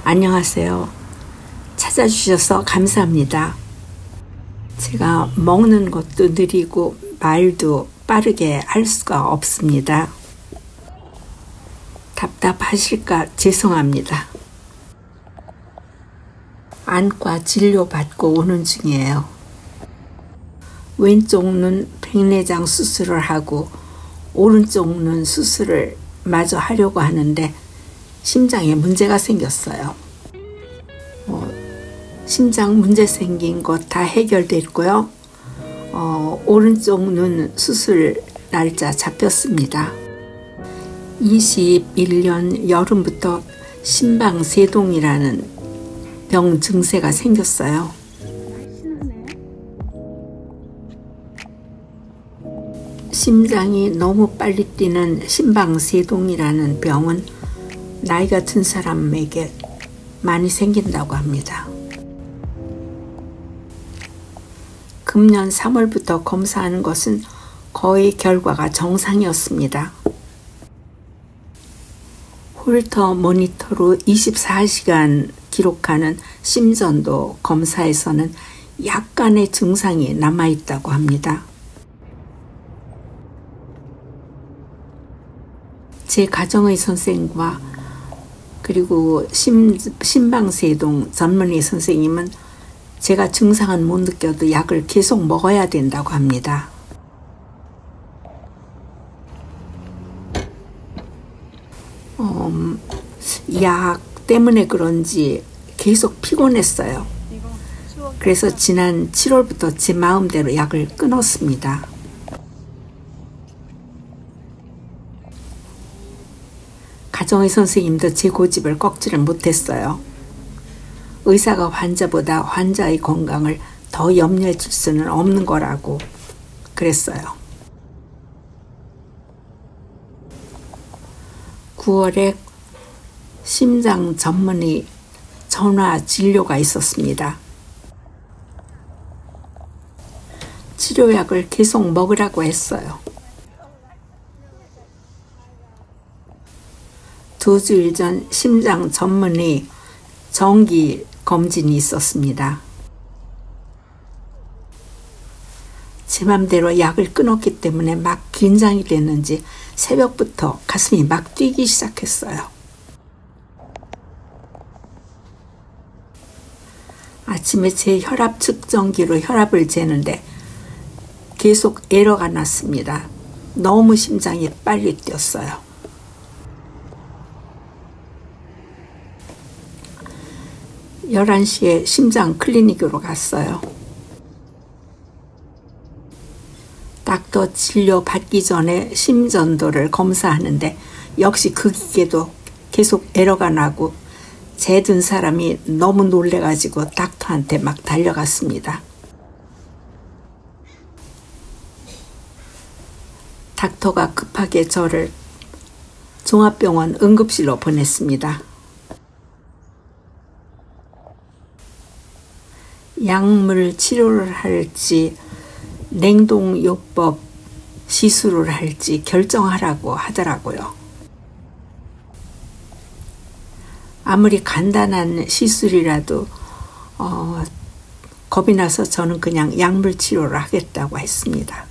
안녕하세요. 찾아주셔서 감사합니다. 제가 먹는 것도 느리고 말도 빠르게 할 수가 없습니다. 답답하실까 죄송합니다. 안과 진료받고 오는 중이에요. 왼쪽 눈 백내장 수술을 하고 오른쪽 눈 수술을 마저 하려고 하는데 심장에 문제가 생겼어요. 심장 문제 생긴 거 다 해결됐고요. 오른쪽 눈 수술 날짜 잡혔습니다. 21년 여름부터 심방세동이라는 병 증세가 생겼어요. 심장이 너무 빨리 뛰는 심방세동이라는 병은 나이가 든 사람에게 많이 생긴다고 합니다. 금년 3월부터 검사하는 것은 거의 결과가 정상이었습니다. 홀터 모니터로 24시간 기록하는 심전도 검사에서는 약간의 증상이 남아있다고 합니다. 제 가정의 선생과 그리고 심방세동 전문의 선생님은 제가 증상은 못 느껴도 약을 계속 먹어야 된다고 합니다. 약 때문에 그런지 계속 피곤했어요. 그래서 지난 7월부터 제 마음대로 약을 끊었습니다. 가정의 선생님도 제 고집을 꺾지를 못했어요. 의사가 환자보다 환자의 건강을 더 염려해 줄 수는 없는 거라고 그랬어요. 9월에 심장 전문의 전화 진료가 있었습니다. 치료약을 계속 먹으라고 했어요. 2주일 전 심장 전문의 정기 검진이 있었습니다. 제 맘대로 약을 끊었기 때문에 막 긴장이 됐는지 새벽부터 가슴이 막 뛰기 시작했어요. 아침에 제 혈압 측정기로 혈압을 재는데 계속 에러가 났습니다. 너무 심장이 빨리 뛰었어요. 11시에 심장 클리닉으로 갔어요. 닥터 진료 받기 전에 심전도를 검사하는데 역시 그 기계도 계속 에러가 나고 재든 사람이 너무 놀래가지고 닥터한테 막 달려갔습니다. 닥터가 급하게 저를 종합병원 응급실로 보냈습니다. 약물 치료를 할지 냉동요법 시술을 할지 결정하라고 하더라고요. 아무리 간단한 시술이라도 겁이 나서 저는 그냥 약물 치료를 하겠다고 했습니다.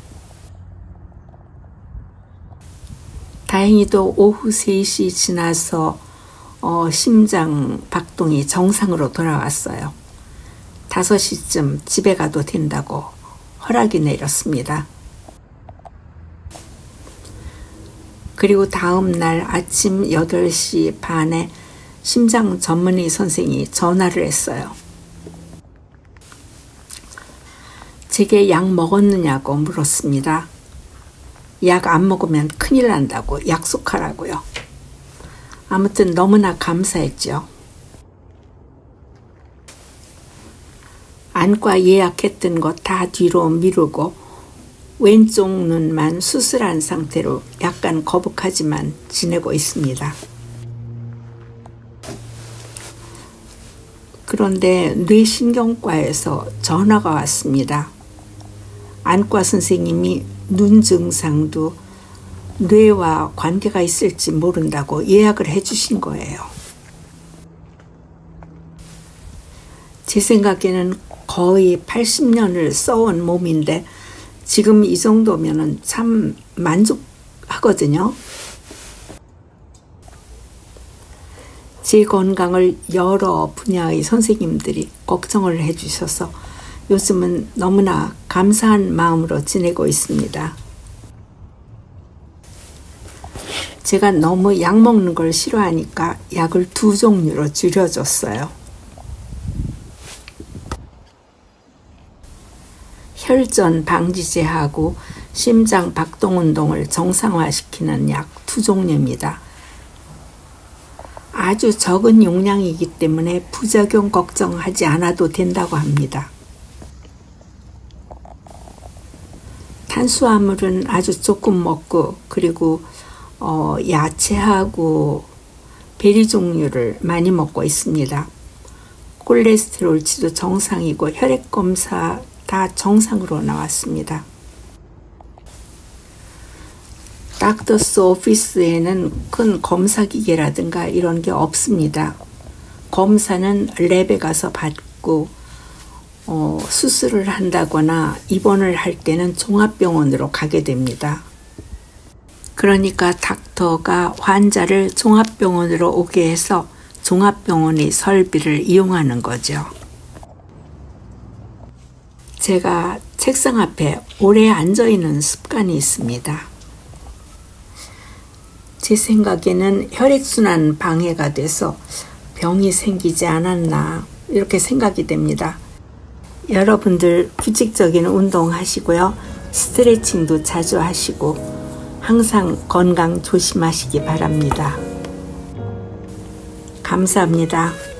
다행히도 오후 3시 지나서 심장 박동이 정상으로 돌아왔어요. 5시쯤 집에 가도 된다고 허락이 내렸습니다. 그리고 다음 날 아침 8시 반에 심장 전문의 선생이 전화를 했어요. 제게 약 먹었느냐고 물었습니다. 약 안 먹으면 큰일 난다고 약속하라고요. 아무튼 너무나 감사했죠. 안과 예약했던 거 다 뒤로 미루고 왼쪽 눈만 수술한 상태로 약간 거북하지만 지내고 있습니다. 그런데 뇌신경과에서 전화가 왔습니다. 안과 선생님이 눈 증상도 뇌와 관계가 있을지 모른다고 예약을 해주신 거예요. 제 생각에는 거의 80년을 써온 몸인데 지금 이 정도면은 참 만족하거든요. 제 건강을 여러 분야의 선생님들이 걱정을 해주셔서 요즘은 너무나 감사한 마음으로 지내고 있습니다. 제가 너무 약 먹는 걸 싫어하니까 약을 2종류로 줄여줬어요. 혈전 방지제하고 심장 박동 운동을 정상화시키는 약 2종류입니다. 아주 적은 용량이기 때문에 부작용 걱정하지 않아도 된다고 합니다. 탄수화물은 아주 조금 먹고 그리고 야채하고 베리 종류를 많이 먹고 있습니다. 콜레스테롤치도 정상이고 혈액검사 다 정상으로 나왔습니다. 닥터스 오피스에는 큰 검사기계라든가 이런 게 없습니다. 검사는 랩에 가서 받고 수술을 한다거나 입원을 할 때는 종합병원으로 가게 됩니다. 그러니까 닥터가 환자를 종합병원으로 오게 해서 종합병원의 설비를 이용하는 거죠. 제가 책상 앞에 오래 앉아있는 습관이 있습니다. 제 생각에는 혈액순환 방해가 돼서 병이 생기지 않았나 이렇게 생각이 됩니다. 여러분들 규칙적인 운동하시고요. 스트레칭도 자주 하시고 항상 건강 조심하시기 바랍니다. 감사합니다.